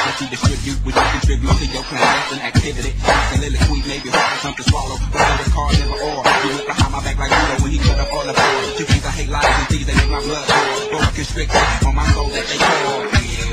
What you distribute, would you contribute to your clandestine activity? A little sweet, maybe hard for something to swallow. But I was card never or. You look behind my back like Judo when he cut up all the board. You think I hate lies and thieves, they make my blood boil. But I constrict on my soul that they call.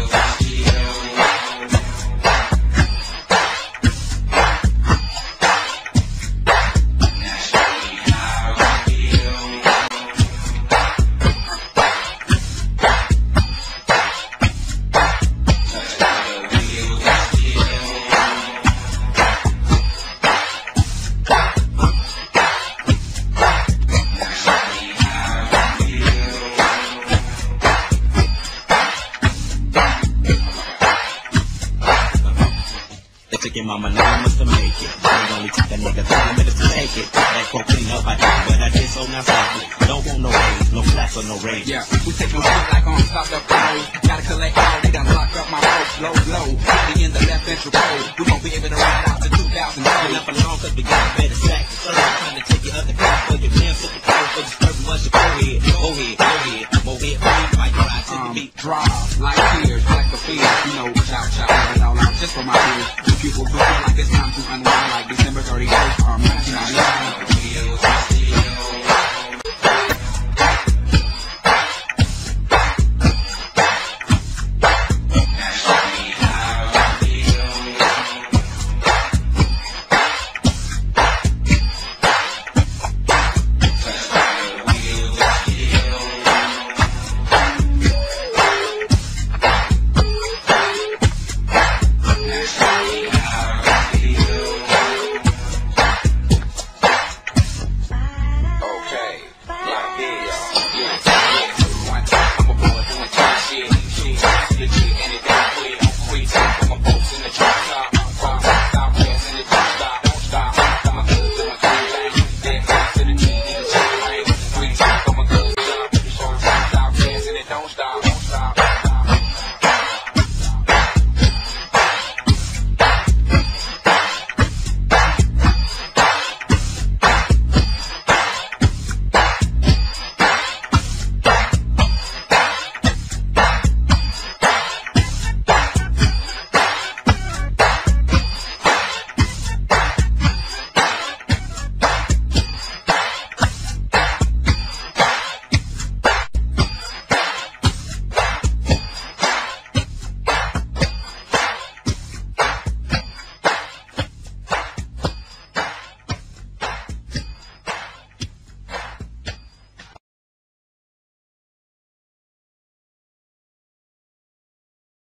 Your mama now must have make it. It only took a nigga 30 minutes to take it. That quote clean up I did, but I did so now softly. Don't want no rage, no flash or no rage. Yeah, we take no shit like on stopped up clothes. Gotta collect all, they done locked up my folks. Low, low, me in the left ventral code. We gon' be able to ride out to 2000. Been up along cause we got a better stack. So I'm trying to take your other class for your damn sick of cold. For this person wants your forehead. Go ahead, go ahead. More head for me, like your eyes to the beat. Drive, like tears, like a fear. You know, chow, chow, let it all out just for my ears. The people who feel like it's time to unwind like December 31st or 1999.